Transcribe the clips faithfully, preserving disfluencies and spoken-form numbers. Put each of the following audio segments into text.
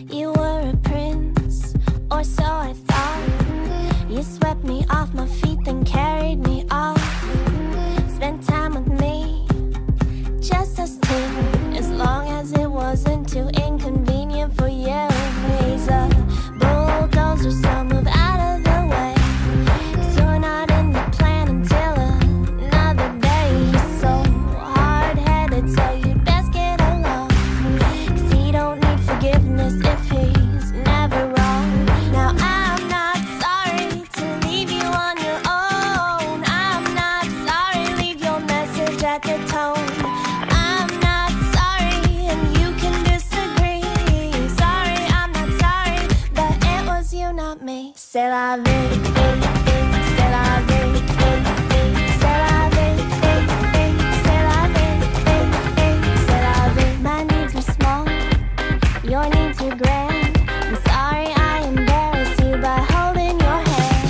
You were a prince, or so I thought. You swept me off my feet, then carried me off. Spent time with me, just us two, as long as it wasn't too inconvenient for you. He's a bulldozer, so move out of the way, 'cause you're not in the plan until another day. He's so hard-headed, so you'd best get along, 'cause he don't need forgiveness if he's never wrong. Now I'm not sorry to leave you on your own. I'm not sorry, leave your message at the tone. I'm not sorry, and you can disagree. Sorry, I'm not sorry, but it was you, not me. C'est la vie, c'est la vie, c'est la vie, c'est la vie, c'est la vie. My needs were small, your needs were grand. I'm sorry I embarrassed you by holding your hand.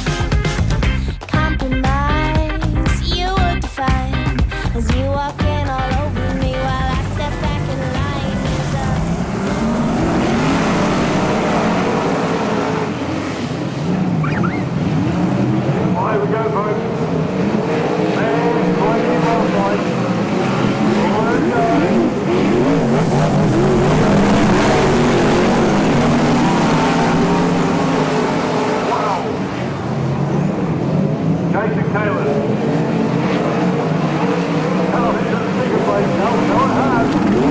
Compromise, you would define, as you walk in all over me while I step back in line. He's a Here we go, folks. And twenty more points. Here we go. Wow. Jason Taylor. Television speaker plate. No, no, it has.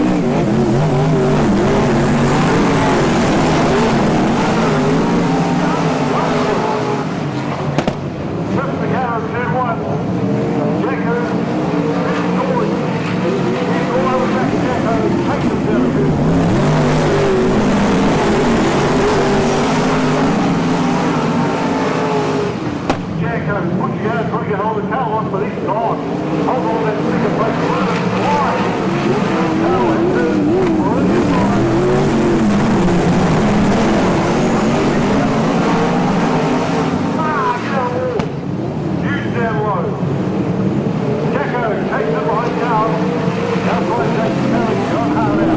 Trips the counter, two one. Jacko, scored. He's all over back to Jacko. Takes him down to Jacko, put your hands, trying to get hold of the tail on, but he's gone. Hold on that sticker plate. Why? Tail into Oregon line. Ah, get out of the wall. Huge down low. Jacko takes it behind Carl. Outside Jason Kelly, John Hart out.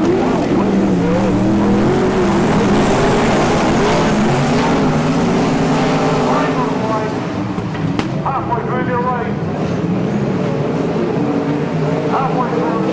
Line on the line. Halfway through the race. Halfway through.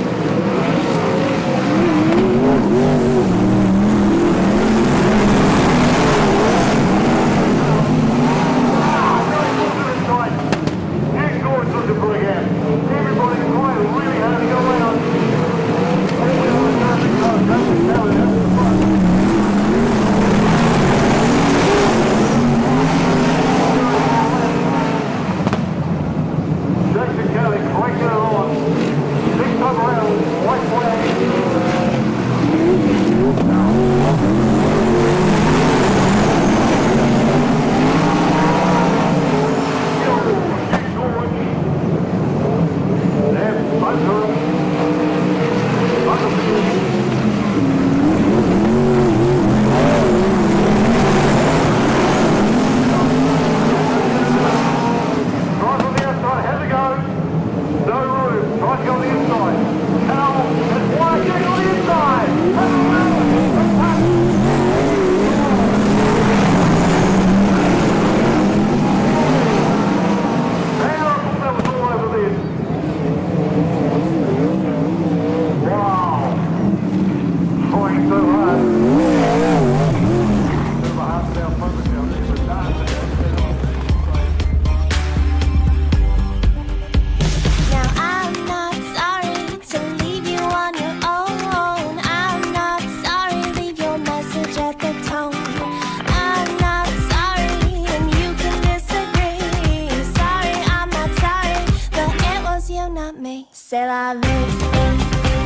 C'est la vie.